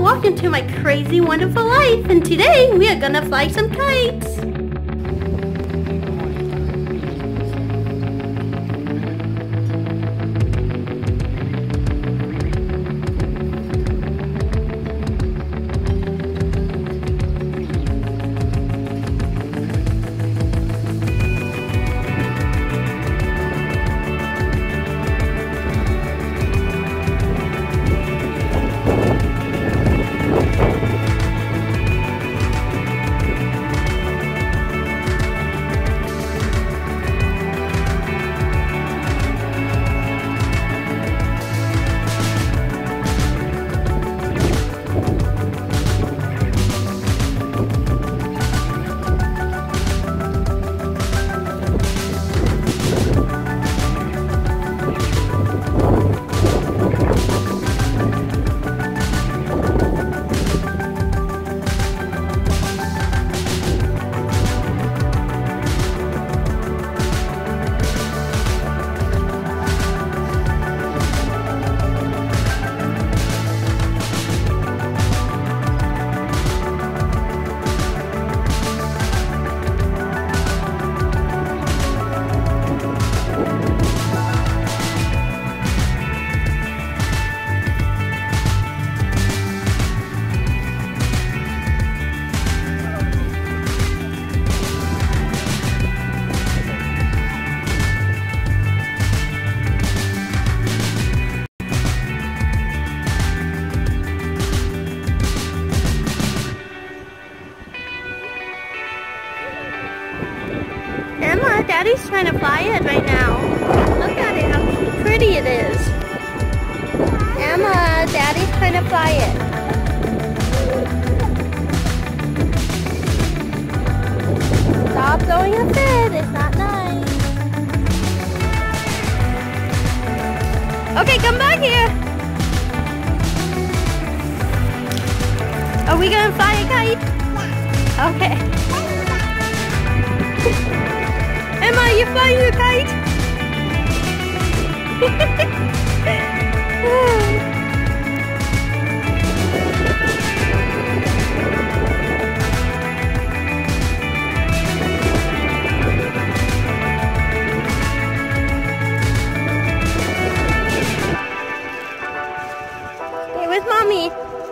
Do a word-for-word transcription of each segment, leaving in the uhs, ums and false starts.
welcome to my crazy wonderful life, and today we are gonna fly some kites. Emma, Daddy's trying to fly it right now. Look at it, how pretty it is. Emma, Daddy's trying to fly it. Stop throwing a fit, it's not nice. Okay, come back here. Are we gonna fly a kite? Okay. Emma, you flying your kite? Stay with Mommy.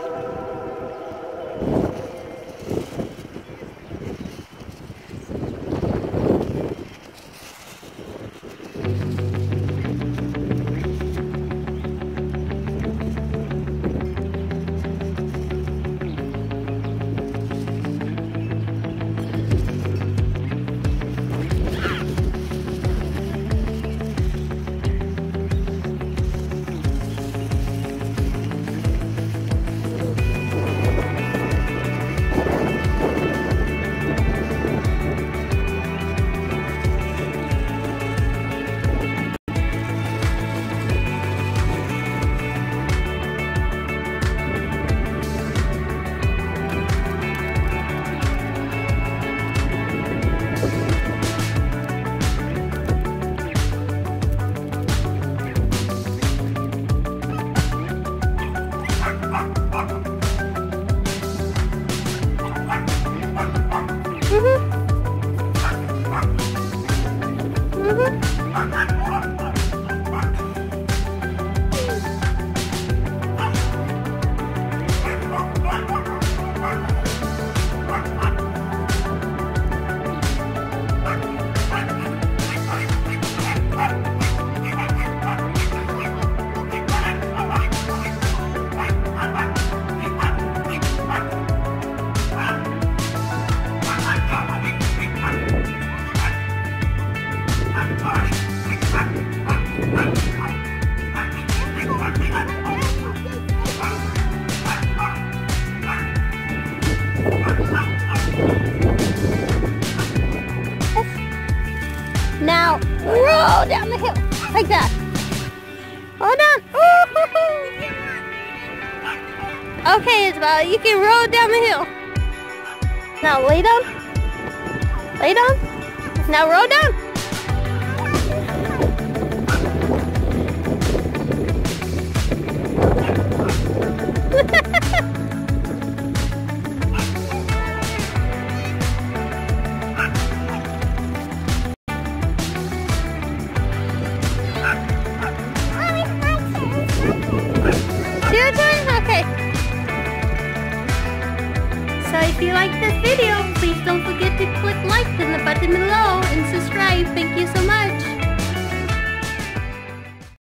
Now, roll down the hill, like that. Hold on. Okay, Isabella, you can roll down the hill. Now lay down. Lay down. Now roll down.